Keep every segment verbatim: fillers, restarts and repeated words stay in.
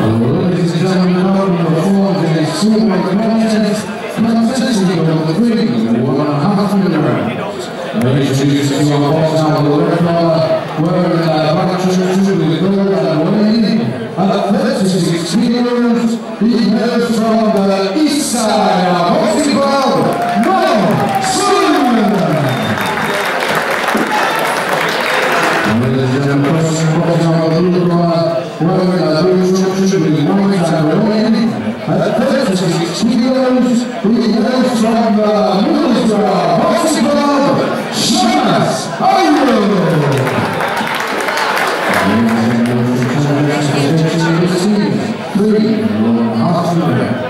Ladies and gentlemen, welcome to the form of the Super Contest, consisting of three one and a half minute rounds. They introduce to our box now the red collar, wearing a black shirt with gold and weighing at thirty-six kilos. He hails from the east side of Boxing Club, Noel Sullivan. Ladies and gentlemen, crossing box now the blue collar, wearing a blue shirt with white and weighing at thirty-six kilos. He hails from the Middlesbrough Boxing Club, Shamas Ayro. Three and a half minutes.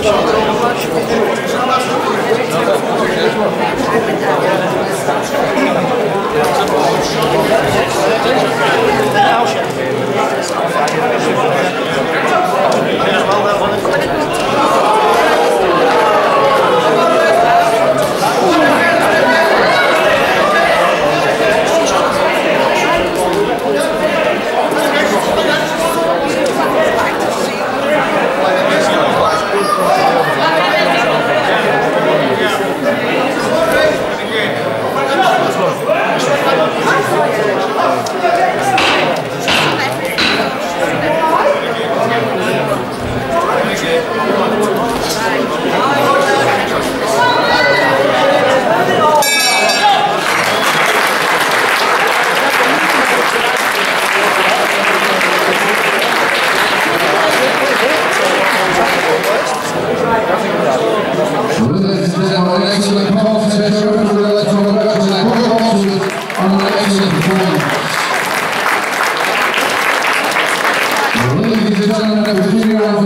Ladies and gentlemen,